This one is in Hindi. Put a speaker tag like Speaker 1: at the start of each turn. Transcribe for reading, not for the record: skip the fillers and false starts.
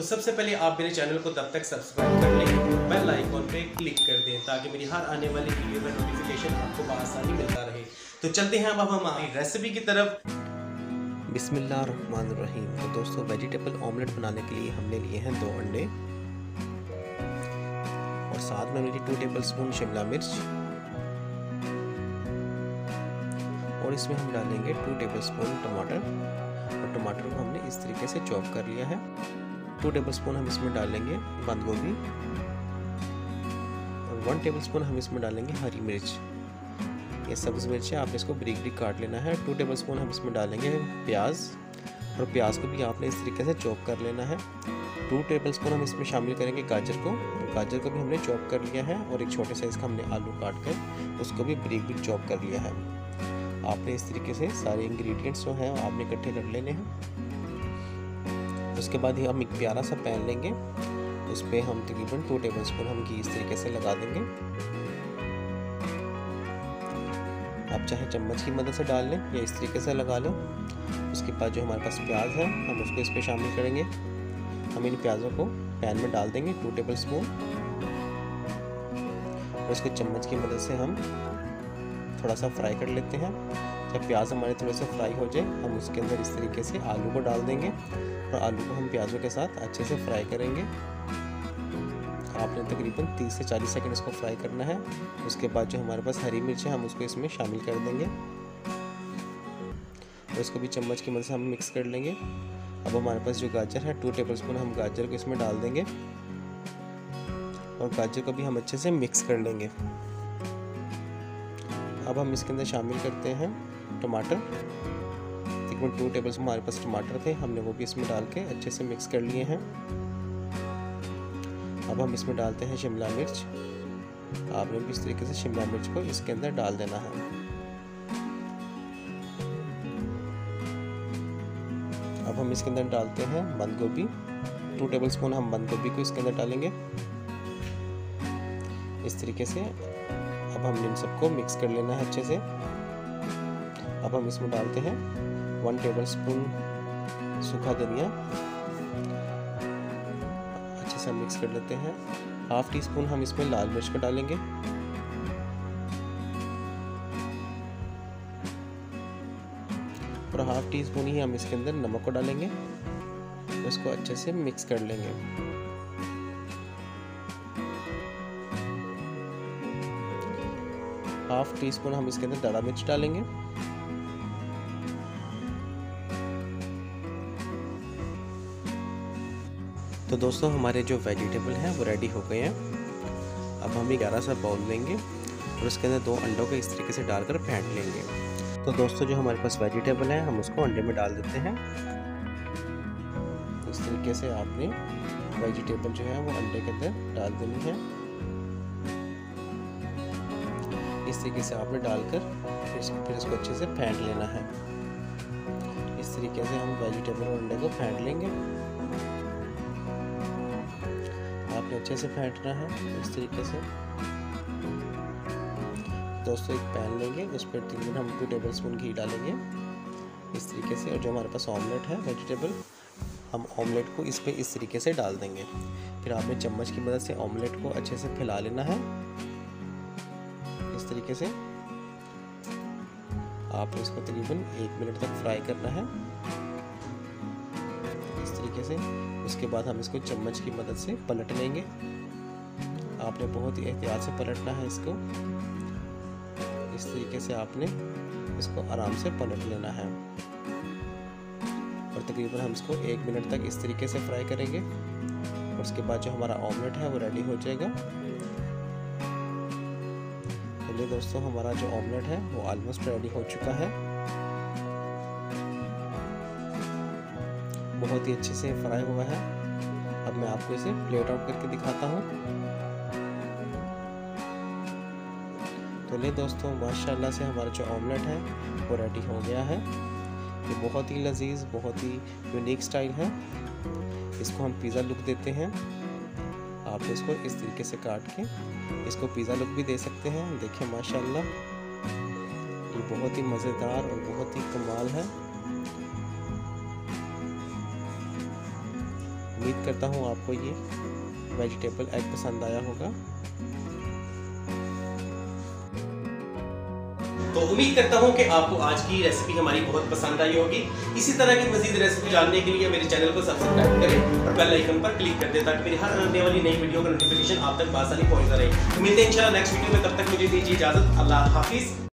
Speaker 1: सबसे पहले आप मेरे चैनल को तब तक सब्सक्राइब कर लें, बेल आइकॉन पे क्लिक कर दें ताकि मेरी हर आने वाली वीडियो का नोटिफिकेशन आपको बआसानी मिलता रहे। तो चलते हैं अब हम हमारी रेसिपी की तरफ।
Speaker 2: बिस्मिल्लाहिर्रहमानिर्रहीम। तो दोस्तों, वेजिटेबल ऑमलेट बनाने के लिए हमने लिए हैं 2 अंडे और साथ में लिए 2 टेबलस्पून शिमला मिर्च और इसमें हम डालेंगे 2 टेबलस्पून टमाटर और टमाटर को हमने इस तरीके से चॉप कर लिया है। 2 टेबलस्पून हम इसमें डालेंगे बंद गोभी और 1 टेबलस्पून हम इसमें डालेंगे हरी मिर्च। ये सब्ज़ मिर्च है, आपने इसको बारीक बारीक काट लेना है। 2 टेबलस्पून हम इसमें डालेंगे प्याज और प्याज को भी आपने इस तरीके से चॉप कर लेना है। 2 टेबलस्पून हम इसमें शामिल करेंगे गाजर को, गाजर को भी हमने चॉप कर लिया है और एक छोटे साइज़ का हमने आलू काट कर उसको भी बारीक बारीक चॉप कर लिया है। आपने इस तरीके से सारे इंग्रेडिएंट्स जो हैं आपने इकट्ठे कर लेने हैं। उसके बाद ही हम एक प्यारा सा पैन लेंगे, उस पर हम तकरीबन 2 टेबलस्पून हम घी इस तरीके से लगा देंगे। आप चाहे चम्मच की मदद से डाल लें या इस तरीके से लगा लें। उसके बाद जो हमारे पास प्याज है हम उसको इस पर शामिल करेंगे। हम इन प्याज़ों को पैन में डाल देंगे 2 टेबलस्पून और इसको चम्मच की मदद से हम थोड़ा सा फ्राई कर लेते हैं। जब प्याज हमारे थोड़े से फ्राई हो जाए हम उसके अंदर इस तरीके से आलू को डाल देंगे और आलू को हम प्याज़ों के साथ अच्छे से फ्राई करेंगे। आपने तकरीबन 30 से 40 सेकंड इसको फ्राई करना है। उसके बाद जो हमारे पास हरी मिर्च है हम उसको इसमें शामिल कर देंगे और इसको भी चम्मच की मदद से हम मिक्स कर लेंगे। अब हमारे पास जो गाजर है 2 टेबलस्पून हम गाजर को इसमें डाल देंगे और गाजर को भी हम अच्छे से मिक्स कर लेंगे। अब हम इसके अंदर शामिल करते हैं टमाटर। तकरीबन 2 टेबलस्पून हमारे पास टमाटर थे, हमने वो भी इसमें डाल के अच्छे से मिक्स कर लिए हैं। अब हम इसमें डालते हैं शिमला मिर्च। आपने भी इस तरीके से शिमला मिर्च को इसके अंदर डाल देना है। अब हम इसके अंदर डालते हैं बंद गोभी। 2 टेबलस्पून हम बंद गोभी को इसके अंदर डालेंगे इस तरीके से। अब हम इन सबको मिक्स कर लेना है अच्छे से। अब हम इसमें डालते हैं 1 टेबलस्पून सूखा धनिया, अच्छे से मिक्स कर लेते हैं। 1/2 टीस्पून हम इसमें लाल मिर्च को डालेंगे और 1/2 टीस्पून ही हम इसके अंदर नमक को डालेंगे और इसको अच्छे से मिक्स कर लेंगे। हाफ टी स्पून हम इसके अंदर दड़ा मिर्च डालेंगे तो दोस्तों, हमारे जो वेजिटेबल हैं वो रेडी हो गए हैं। अब हम एक गहरा सा बाउल लेंगे और उसके अंदर 2 अंडों को इस तरीके से डालकर फेंट लेंगे। तो दोस्तों, जो हमारे पास वेजिटेबल है हम उसको अंडे में डाल देते हैं। इस तरीके से आपने वेजिटेबल जो है वो अंडे के अंदर डाल देनी है। इस तरीके से आपने डालकर फिर इसको अच्छे से फेंट लेना है। इस तरीके से हम वेजिटेबल और अंडे को फेंट लेंगे। आपने अच्छे से फेंटना है इस तरीके से। दोस्तों, एक पैन लेंगे, उस पर तकरीबन हम 2 टेबलस्पून घी डालेंगे इस तरीके से। और जो हमारे पास ऑमलेट है वेजिटेबल, हम ऑमलेट को इस पे इस तरीके से डाल देंगे। फिर आपने चम्मच की मदद से ऑमलेट को अच्छे से फैला लेना है इस तरीके से। आपने इसको तकरीबन 1 मिनट तक फ्राई करना है इस तरीके से। उसके बाद हम इसको चम्मच की मदद से पलट लेंगे। आपने बहुत ही एहतियात से पलटना है इसको। इस तरीके से आपने इसको आराम से पलट लेना है और तकरीबन हम इसको 1 मिनट तक इस तरीके से फ्राई करेंगे। और उसके बाद जो हमारा ऑमलेट है वो रेडी हो जाएगा। चलिए दोस्तों, हमारा जो ऑमलेट है वो ऑलमोस्ट रेडी हो चुका है। बहुत ही अच्छे से फ्राई हुआ है। अब मैं आपको इसे प्लेट आउट करके दिखाता हूँ। तो ले दोस्तों, माशाल्लाह से हमारा जो ऑमलेट है वो रेडी हो गया है। ये बहुत ही लजीज, बहुत ही यूनिक स्टाइल है। इसको हम पिज़्ज़ा लुक देते हैं। आप इसको इस तरीके से काट के इसको पिज़्ज़ा लुक भी दे सकते हैं। देखिए माशाल्लाह, ये बहुत ही मज़ेदार और बहुत ही कमाल है। उम्मीद करता हूँ आपको ये वेजिटेबल एग पसंद आया होगा।
Speaker 1: तो उम्मीद करता हूं कि आपको आज की रेसिपी हमारी बहुत पसंद आई होगी। इसी तरह की मजीद रेसिपी जानने के लिए मेरे चैनल को सब्सक्राइब करें और बेल आइकन पर क्लिक कर दें ताकि मेरी हर आने वाली नई वीडियो का नोटिफिकेशन आप तक आसानी पहुंचता रहे। तो मिलते हैं इंशाल्लाह नेक्स्ट वीडियो में, तब तक मुझे दीजिए इजाजत। अल्लाह हाफिज।